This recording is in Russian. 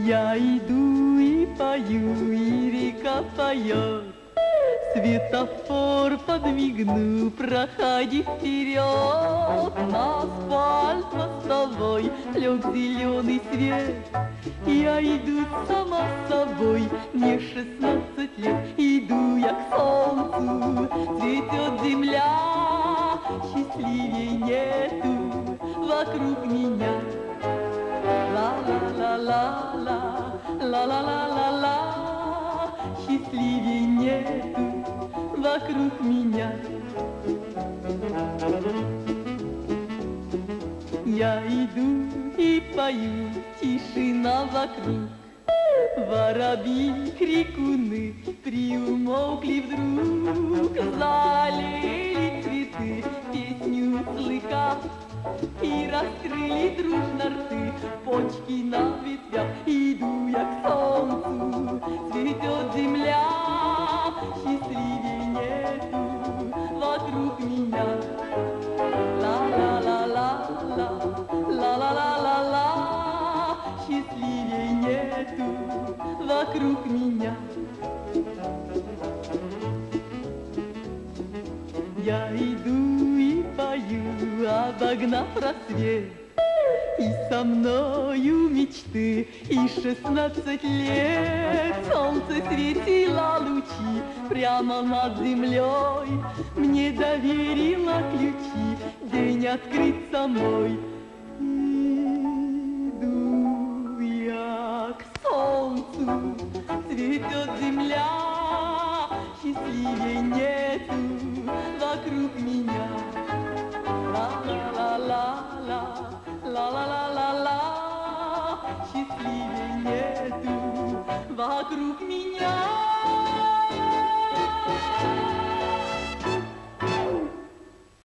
Я иду и пою, и река поет. Светофор подмигну, проходи вперед. На асфальт мостовой лег зеленый свет. Я иду сама с собой, мне 16 лет. Иду я к солнцу, цветет земля. Счастливей нету вокруг меня. Ла-ла-ла-ла-ла, ла-ла-ла-ла-ла. Счастливей нету вокруг меня. Я иду и пою, тишина вокруг. Воробьи, крикуны приумолкли вдруг. Залили цветы, песню слыхав, и раскрыли дружно рты, почки на ветвях. Иду я к солнцу, цветет земля. Счастливей нету вокруг меня. Ла-ла-ла-ла-ла, ла-ла-ла-ла-ла. Счастливей нету вокруг меня. Я иду и пою, обогнав рассвет, и со мною мечты, и 16 лет. Солнце светило лучи прямо над землей, мне доверило ключи, день открыться мой. Иду я к солнцу, цветет земля. Счастливей нету вокруг меня. Ла-ла-ла-ла-ла, ла-ла-ла-ла-ла. Счастливей нету вокруг меня.